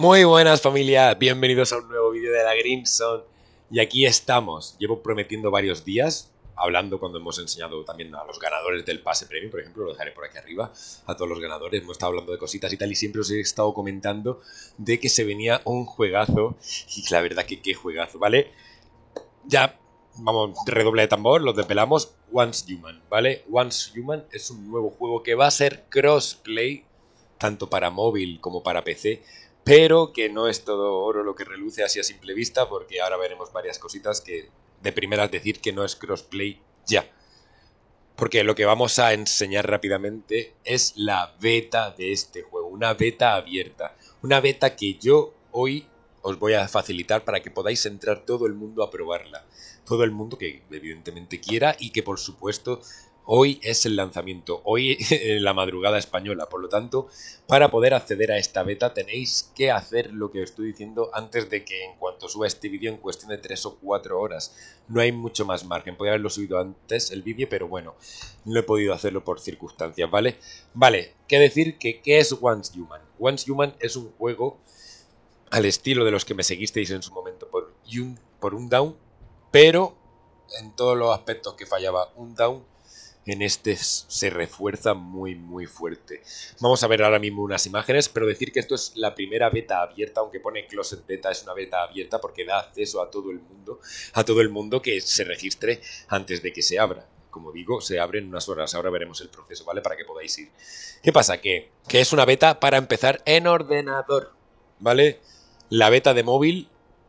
Muy buenas familia, bienvenidos a un nuevo vídeo de la Green Zone. Y aquí estamos, llevo prometiendo varios días, hablando cuando hemos enseñado también a los ganadores del pase premium, por ejemplo, lo dejaré por aquí arriba, a todos los ganadores, hemos estado hablando de cositas y tal, y siempre os he estado comentando de que se venía un juegazo, y la verdad que qué juegazo, ¿vale? Ya, vamos, redoble de tambor, lo desvelamos, Once Human, ¿vale? Once Human es un nuevo juego que va a ser crossplay, tanto para móvil como para PC, pero que no es todo oro lo que reluce así a simple vista, porque ahora veremos varias cositas que de primeras decir que no es crossplay ya. Porque lo que vamos a enseñar rápidamente es la beta de este juego, una beta abierta, una beta que yo hoy os voy a facilitar para que podáis entrar todo el mundo a probarla. Todo el mundo que evidentemente quiera y que por supuesto hoy es el lanzamiento, hoy en la madrugada española. Por lo tanto, para poder acceder a esta beta tenéis que hacer lo que os estoy diciendo antes de que en cuanto suba este vídeo en cuestión de 3 o 4 horas. No hay mucho más margen, podría haberlo subido antes el vídeo, pero bueno, no he podido hacerlo por circunstancias, ¿vale? Vale, ¿qué decir? ¿Qué es Once Human? Once Human es un juego al estilo de los que me seguisteis en su momento por Undawn, pero en todos los aspectos que fallaba Undawn, en este se refuerza muy fuerte. Vamos a ver ahora mismo unas imágenes, pero decir que esto es la primera beta abierta, aunque pone Closet Beta, es una beta abierta porque da acceso a todo el mundo que se registre antes de que se abra. Como digo, se abre en unas horas, ahora veremos el proceso, ¿vale? Para que podáis ir. ¿Qué pasa? Que es una beta para empezar en ordenador, ¿vale? La beta de móvil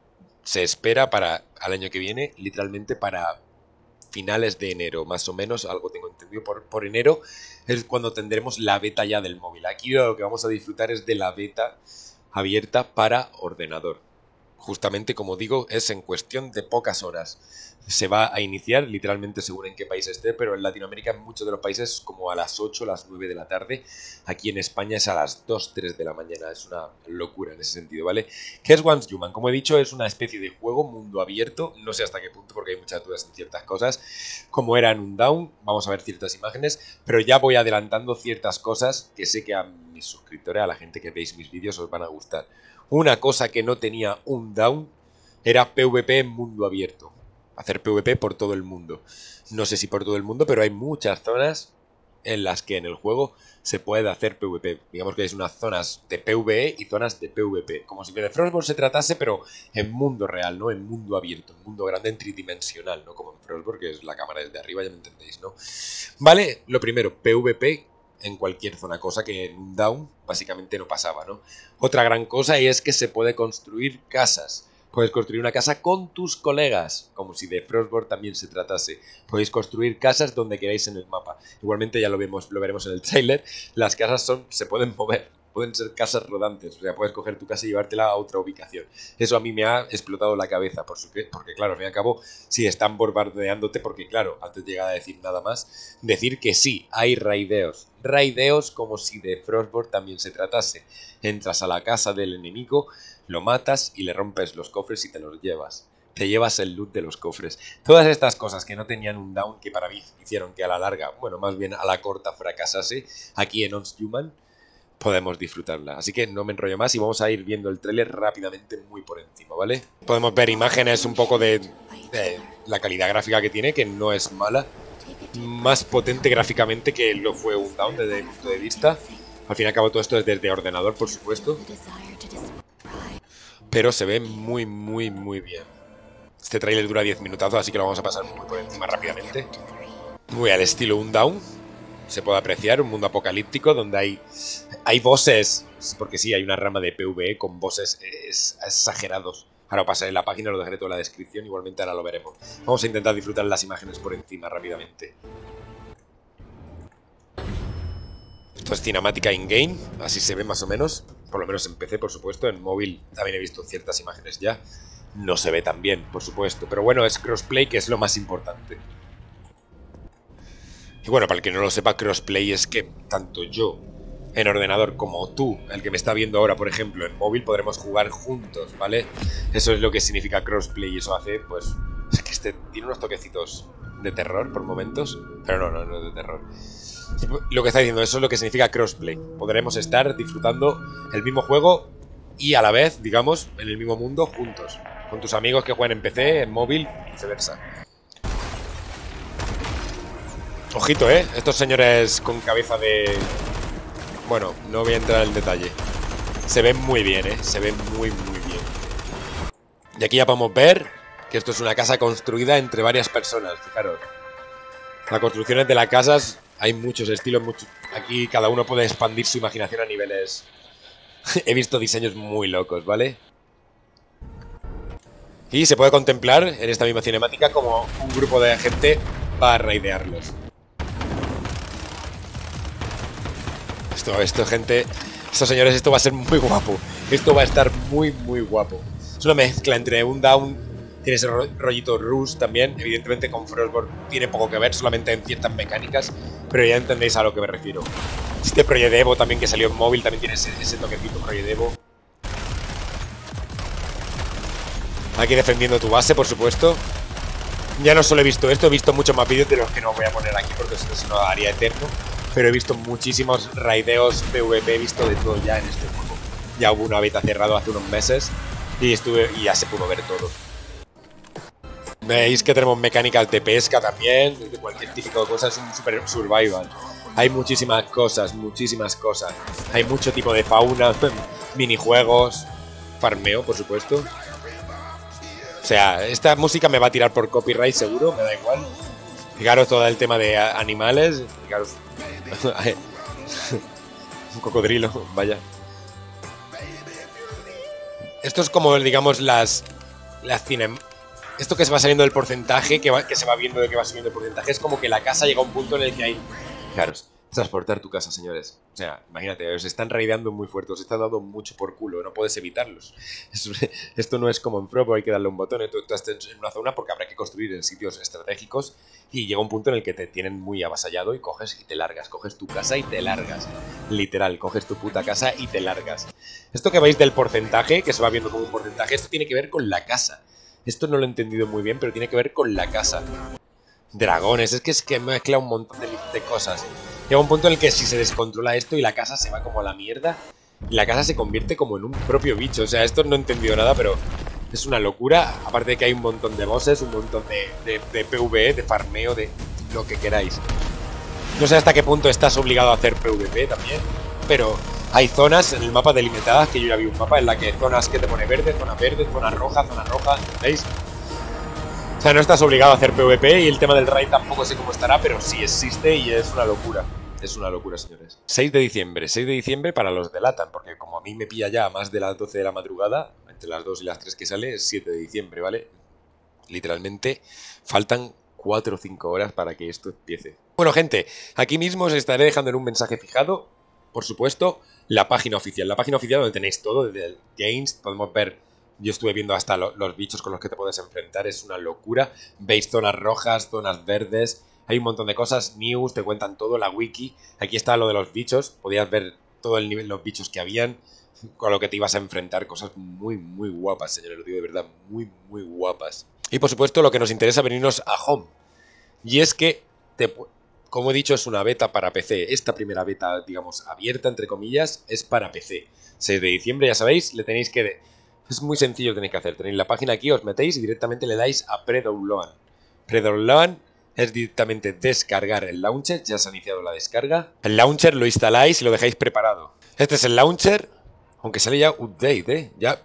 se espera para al año que viene, literalmente para finales de enero, más o menos, algo tengo entendido, por enero es cuando tendremos la beta ya del móvil. Aquí lo que vamos a disfrutar es de la beta abierta para ordenador. Justamente, como digo, es en cuestión de pocas horas. Se va a iniciar, literalmente según en qué país esté, pero en Latinoamérica en muchos de los países como a las 8, las 9 de la tarde. Aquí en España es a las 2, 3 de la mañana. Es una locura en ese sentido, ¿vale? ¿Qué es Once Human? Como he dicho, es una especie de juego mundo abierto. No sé hasta qué punto porque hay muchas dudas en ciertas cosas. Como era en Undawn, vamos a ver ciertas imágenes, pero ya voy adelantando ciertas cosas que sé que a mis suscriptores, a la gente que veis mis vídeos, os van a gustar. Una cosa que no tenía Undawn era PvP en mundo abierto. Hacer PvP por todo el mundo. No sé si por todo el mundo, pero hay muchas zonas en las que en el juego se puede hacer PvP. Digamos que hay unas zonas de PvE y zonas de PvP. Como si de Frostborn se tratase, pero en mundo real, ¿no? En mundo abierto, en mundo grande, en tridimensional, ¿no? Como en Frostborn, que es la cámara desde arriba, ya me entendéis, ¿no? Vale, lo primero, PvP en cualquier zona, cosa que en Undawn básicamente no pasaba, ¿no? Otra gran cosa es que se puede construir casas. Puedes construir una casa con tus colegas, como si de Frostborn también se tratase. Podéis construir casas donde queráis en el mapa. Igualmente ya lo veremos en el tráiler. Las casas se pueden mover, pueden ser casas rodantes. O sea, puedes coger tu casa y llevártela a otra ubicación. Eso a mí me ha explotado la cabeza, porque claro, al fin y al cabo, sí están bombardeándote, porque claro, antes de llegar a decir nada más, decir que sí, hay raideos. Raideos como si de Frostborn también se tratase. Entras a la casa del enemigo, lo matas y le rompes los cofres y te los llevas. Te llevas el loot de los cofres. Todas estas cosas que no tenían un down, que para mí hicieron que a la larga, bueno, más bien a la corta fracasase, aquí en Once Human podemos disfrutarla. Así que no me enrollo más y vamos a ir viendo el tráiler rápidamente muy por encima, ¿vale? Podemos ver imágenes un poco de la calidad gráfica que tiene, que no es mala. Más potente gráficamente que lo fue Undawn desde mi punto de vista. Al fin y al cabo todo esto es desde ordenador, por supuesto. Pero se ve muy bien. Este tráiler dura 10 minutazos, así que lo vamos a pasar muy por encima rápidamente. Muy al estilo Undawn. Se puede apreciar un mundo apocalíptico donde hay bosses. Porque sí, hay una rama de PvE con bosses exagerados. Ahora pasaré la página, lo dejaré toda en la descripción. Igualmente ahora lo veremos. Vamos a intentar disfrutar las imágenes por encima rápidamente. Esto es cinemática in-game, así se ve más o menos. Por lo menos en PC, por supuesto. En móvil también he visto ciertas imágenes ya. No se ve tan bien, por supuesto. Pero bueno, es crossplay, que es lo más importante. Y bueno, para el que no lo sepa, crossplay es que tanto yo en ordenador como tú, el que me está viendo ahora, por ejemplo, en móvil, podremos jugar juntos, ¿vale? Eso es lo que significa crossplay y eso hace, pues... Es que tiene unos toquecitos de terror por momentos, pero no es de terror. Lo que está diciendo, eso es lo que significa crossplay. Podremos estar disfrutando el mismo juego y a la vez, digamos, en el mismo mundo juntos. Con tus amigos que juegan en PC, en móvil, y viceversa. Ojito, estos señores con cabeza de... Bueno, no voy a entrar en detalle. Se ven muy bien, se ven muy bien. Y aquí ya podemos ver que esto es una casa construida entre varias personas, fijaros. Las construcciones de las casas, hay muchos estilos, aquí cada uno puede expandir su imaginación a niveles... He visto diseños muy locos, ¿vale? Y se puede contemplar en esta misma cinemática como un grupo de gente va a raidearlos. Esto, gente... Estos señores, esto va a ser muy guapo. Esto va a estar muy guapo. Es una mezcla entre un Down, tiene ese rollito Rush también. Evidentemente con Frostborn tiene poco que ver, solamente en ciertas mecánicas, pero ya entendéis a lo que me refiero. Este Project Evo también que salió en móvil, también tiene ese toquecito Project Evo. Aquí defendiendo tu base, por supuesto. Ya no solo he visto esto, he visto muchos más vídeos de los que no voy a poner aquí porque si no haría eterno. Pero he visto muchísimos raideos PvP, he visto de todo ya en este juego. Ya hubo una beta cerrado hace unos meses y ya se pudo ver todo. Veis que tenemos mecánicas de pesca también, de cualquier típico de cosa, es un super survival. Hay muchísimas cosas. Hay mucho tipo de fauna, minijuegos, farmeo, por supuesto. O sea, esta música me va a tirar por copyright seguro, me da igual. Fijaros todo el tema de animales, fijaros. Un cocodrilo, vaya. Esto es como, digamos, las esto que se va saliendo del porcentaje, que se va viendo de que va subiendo el porcentaje, es como que la casa llega a un punto en el que hay... Fijaros, transportar tu casa, señores. O sea, imagínate, os están raideando muy fuerte, os están dando mucho por culo, no puedes evitarlos. Esto no es como en Frostborn, hay que darle un botón, tú estás en una zona porque habrá que construir en sitios estratégicos y llega un punto en el que te tienen muy avasallado y coges y te largas, coges tu casa y te largas. Literal, coges tu puta casa y te largas. Esto que veis del porcentaje, que se va viendo como un porcentaje, esto tiene que ver con la casa. Esto no lo he entendido muy bien, pero tiene que ver con la casa. Dragones, es que me mezcla un montón de cosas. Llega un punto en el que si se descontrola esto y la casa se va como a la mierda, y la casa se convierte como en un propio bicho. O sea, esto no he entendido nada, pero es una locura. Aparte de que hay un montón de bosses, un montón de PvE, de farmeo, de lo que queráis. No sé hasta qué punto estás obligado a hacer PvP también, pero hay zonas en el mapa delimitadas, que yo ya vi un mapa en la que zonas que te pone verde, zona roja, ¿veis? O sea, no estás obligado a hacer PvP y el tema del raid tampoco sé cómo estará, pero sí existe y es una locura. Es una locura, señores. 6 de diciembre para los de LATAM, porque como a mí me pilla ya a más de las 12 de la madrugada, entre las 2 y las 3 que sale, es 7 de diciembre, ¿vale? Literalmente faltan 4 o 5 horas para que esto empiece. Bueno, gente, aquí mismo os estaré dejando en un mensaje fijado, por supuesto, la página oficial. La página oficial donde tenéis todo, desde el Games, podemos ver... Yo estuve viendo hasta los bichos con los que te puedes enfrentar, es una locura. Veis zonas rojas, zonas verdes, hay un montón de cosas, news, te cuentan todo, la wiki. Aquí está lo de los bichos, podías ver todo el nivel, los bichos que habían, con lo que te ibas a enfrentar, cosas muy guapas, señores, lo digo de verdad, muy guapas. Y por supuesto lo que nos interesa venirnos a home, y es que, como he dicho, es una beta para PC. Esta primera beta, digamos, abierta, entre comillas, es para PC. 6 de diciembre, ya sabéis, le tenéis que... Es muy sencillo, tenéis que hacer. Tenéis la página aquí, os metéis y directamente le dais a pre-download. Pre-download es directamente descargar el launcher, ya se ha iniciado la descarga. El launcher lo instaláis y lo dejáis preparado. Este es el launcher, aunque sale ya update, ya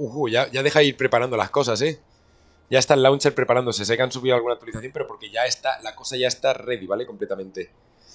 deja ir preparando las cosas, Ya está el launcher preparándose, sé que han subido alguna actualización, pero porque ya está, la cosa ya está ready, ¿vale? Completamente.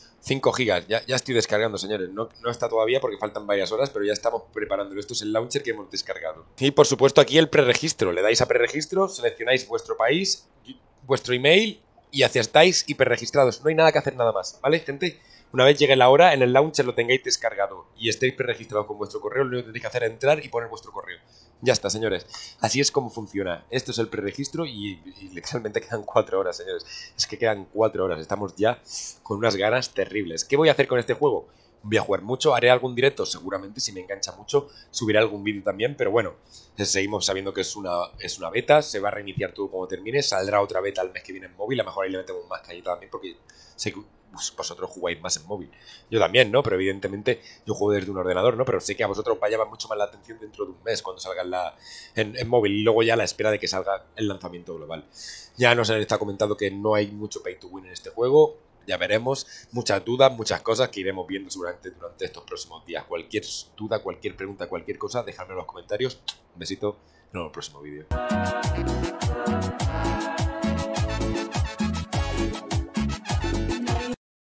5 gigas, ya estoy descargando, señores. No está todavía porque faltan varias horas, pero ya estamos preparándolo. Esto es el launcher que hemos descargado. Y por supuesto aquí el preregistro. Le dais a preregistro, seleccionáis vuestro país, vuestro email y acertáis y preregistrados. No hay nada que hacer nada más, ¿vale, gente? Una vez llegue la hora, en el launcher lo tengáis descargado y estéis preregistrados con vuestro correo, lo único que tenéis que hacer es entrar y poner vuestro correo. Ya está, señores. Así es como funciona. Esto es el preregistro y literalmente quedan 4 horas, señores. Es que quedan 4 horas. Estamos ya con unas ganas terribles. ¿Qué voy a hacer con este juego? Voy a jugar mucho, haré algún directo, seguramente, si me engancha mucho, subiré algún vídeo también, pero bueno, seguimos sabiendo que es una beta, se va a reiniciar todo cuando termine, saldrá otra beta el mes que viene en móvil, a lo mejor ahí le metemos más cañita también, porque pues, vosotros jugáis más en móvil. Yo también, ¿no? Pero evidentemente yo juego desde un ordenador, ¿no? Pero sé que a vosotros os llama mucho más la atención dentro de un mes cuando salga en móvil y luego ya a la espera de que salga el lanzamiento global. Ya nos han estado comentando que no hay mucho pay to win en este juego. Ya veremos, muchas dudas, muchas cosas que iremos viendo seguramente durante estos próximos días. Cualquier duda, cualquier pregunta, cualquier cosa, dejadme en los comentarios. Un besito, nos vemos en el próximo vídeo.